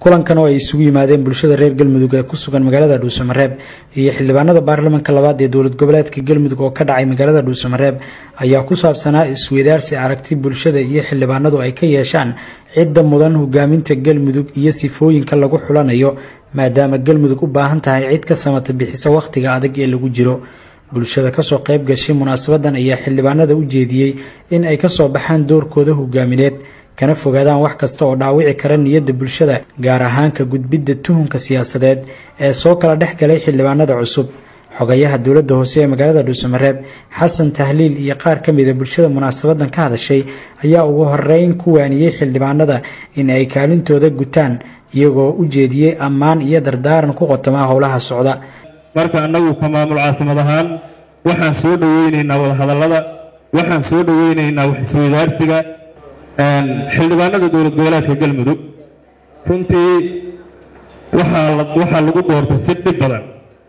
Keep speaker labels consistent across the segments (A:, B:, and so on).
A: kulankan oo ay isugu yimaadeen bulshada reer Galmudug ee ku sugan magaalada Dhuusamareeb iyo xildhibaanada baarlamaanka labaad ee dowlad goboleedka Galmudug oo ka dhacay magaalada Dhuusamareeb ayaa ku saabsanaa isweydaarsi aragti bulshada iyo xildhibaanadu ay ka yeeshaan cidda mudan hogaaminta Galmudug iyo sifooyinka lagu xulanayo maadaama Galmudug u baahan tahay cid ka samata bixisa waqtiga adag ee lagu jiro. bulshada ka soo qayb gashay munaasabadan ayaa xildhibaanada u jeediyay in ay ka soo baxaan doorkooda hogaamineed kana fogaadaan wax kasta oo dhaawici kara niyadda bulshada gaar ahaan ka gudbidda tuhunka siyaasadeed ee soo kala dhex galay xildhibaanada cusub. xogayaha dowladda hoose ee magaalada Dhuusamareeb Xasan Tahliil iyo qaar ka mid ah bulshada munaasabadan ka hadashay ayaa ugu horeyn ku waaniyay xildhibaanada in ay kaalintooda gutaan iyagoo u jeediyay ammaan iyo dardaaran ku qotoma howlaha socda.
B: marka anagu ka maamul caasimad ahaan waxaan soo dhaweynaynaa wada hadallada, waxaan soo dhaweynaynaa wax isweydaarsiga xildhibaanada dowlad goboleedka Galmudug. runtii waxaa lagu doortay si dhib badan,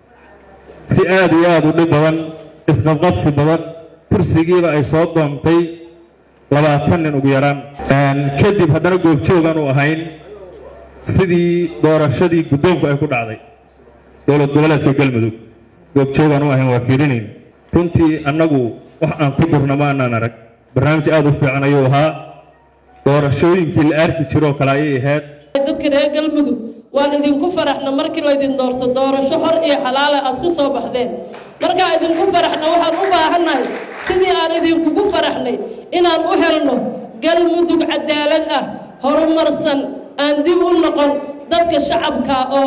B: si aad iyo aad u dhib badan, isqabqabsi badan, kursigiiba ay soo doontay 20 nin ugu yaraan. kadib haddana goobjoogan u ahayn sidii doorashadii guddoonku ay ku dhacday dowlad goboleedka Galmudug. goobjoogan u ahayn waa fiirinayn. runtii annagu wax aan ku durna ma aanan arag. barnaamij aad u fiican ayuu ahaa. doorashooyinkii la arki jiroo kale ayay ahayd.
C: dadka reer Galmudug waan idinku faraxna markii la idin doorto doorasho xor iyo xalaal ah aad ku soo baxdeen. marka idinku faraxna waxaan u baahanahay sidii aan idinku faraxnay inaan u helno Galmudug cadaalad ah, horumarsan, aan dib u noqon dadka shacabka oo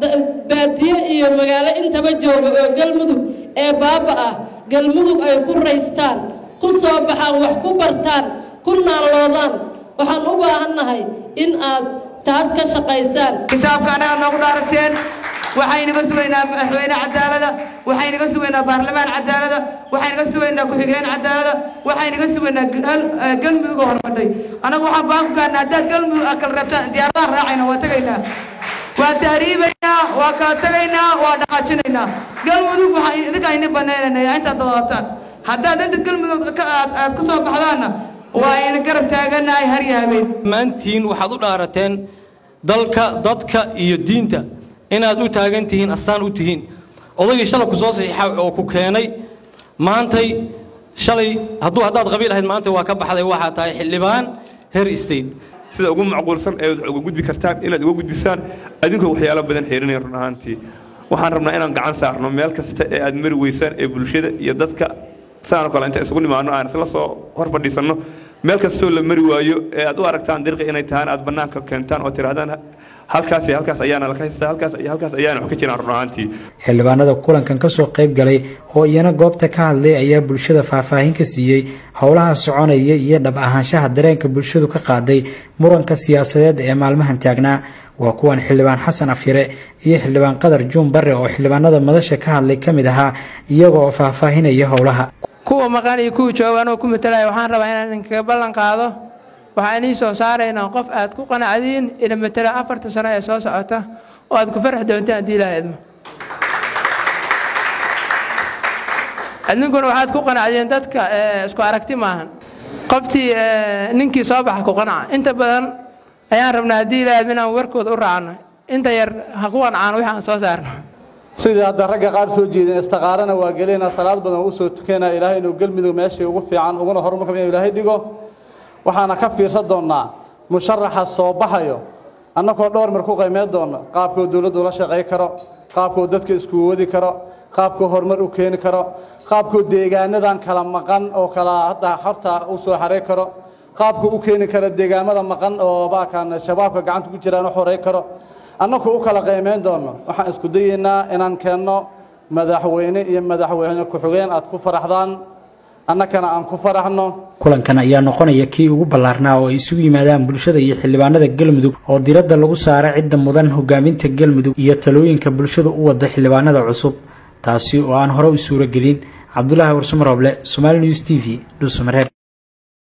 C: baadiye iyo magaalo intaba jooga oo Galmudug ee baaba ah. Galmudug ay ku raystaan, ku soo baxaan, wax ku bartaan, ku naaloodaan. waxaan u baahanahay in aad taas ka shaqaysaan.
D: kitaabka anaga noogu dhaarteen waxaynu ka sugaynaa madaxweyne cadaalada, waxaynu ka sugaynaa baarlamaan cadaalada, waxaynu ka sugaynaa ku-xigeen cadaalada, waxaynu ka sugaynaa Galmudug oo hormadhay. anagu waxaan baan ku gaarnaa haddaad Galmudug kala rabtaan diyaaradaha raacayna waa tagaynaa, waa tahriibaynaa, waa kala tagaynaa, waa dhaqaajinaynaa. Galmudug waxaan idinka idin banaynaynaa intaad doodataan. haddaad inta Galmudug aad ku soo baxdaanna waa in garab taaganahay har iyo habeen.
E: maantiin waxaad u dhaarateen dalka, dadka iyo diinta inaad u taagan tihiin, astaan u tihiin. odaygii shalay ku soo saxiixay oo ku keenay maantay shalay haddaad qabiil ahayd maanta waa ka baxday, waxaa tahay xildhibaan heer state.
F: sida ugu macquulsan ee uga gudbi kartaan inaad uga gudbisaan adinkoo waxyaalo badan xeerinaya. run ahaantii waxaan rabnaa inaan gacan saarno meel kasta ee aad mari weysaan ee bulshada iyo dadka saano kale inta isugu nimaano aan isla soo hor fadhiisano. meel kastoo la mari waayo ee aad u aragtaan dariiq inay tahaan aad banaanka keentaan oo tirahdaan halkaas iyo halkaas ayaana la haystaa, halkaas iyo halkaas ayaana wax ka jiraan. run ahaantii
A: xildhibaanada kulankan ka soo qayb galay oo iyana goobta ka hadlay ayaa bulshada faahfaahin ka siiyay howlaha soconaya iyo dhab ahaanshaha dareenka bulshadu ka qaaday muranka siyaasadeed ee maalmahan taagnaa. waa kuwan xildhibaan Xasan Afire iyo xildhibaan Qadar Juun Barre oo xildhibaanada madasha ka hadlay kamid ahaa iyaga oo faahfaahinaya howlaha.
G: kuwa maqan iyo kuwa joogan oo ku metelay waxaan rabaa inaan idinkaga ballan qaado waxaan idin soo saaraynaa qof aad ku qanacdiin ila metela 4 sano ee soo socota oo aad ku farx doontaan haddii Ilaahay idmo. adinkuna waxaad ku qanacdeen dadka isku aragti maahan. qoftii ninkii soo baxa ku qanaca inta badan ayaan rabnaa haddii Ilaahay idmo inaan warkooda u raacno, inta yar ha ku qancaan wixii aan soo saarno.
H: sidii hadda ragga qaar soo jeedeen istaqaarana waa galeena salaad badan u soo tukanaa Ilaahay inuu Galmudug meeshii ugu fiican uguna horumarka Ilaahay dhigo. waxaana ka fiirsan doonaa musharaxa soo baxayo annagoo dhowr mar ku qiimeyn doona qaabka dawladdu la shaqeey karo, qaabka dadka isku wadi karo, qaabka horumar u keeni karo, qaabka deegaanadan kala maqan oo kala hadda harta u soo xareey karo, qaabka u keeni karo deegaamada maqan oo baakan shabaabka gacanta ku jiraan u xoreey karo. annagoo u kala qiimeyn doono waxaan isku dayeynaa inaan keenno madaxweyne iyo madaxweyne ku-xigeen aad ku faraxdaan, annagana aan ku faraxno.
A: kulankan ayaa noqonaya kii ugu ballaarnaa oo ay isugu yimaadaan bulshada iyo xildhibaanada Galmudug oo diiradda lagu saaray cidda mudan hogaaminta Galmudug iyo talooyinka bulshada u wada xildhibaanada cusub, taasi oo aan hore u suura gelin. Cabdullaahi Warsamarooble, Somali News TV, Dhuusamareeb.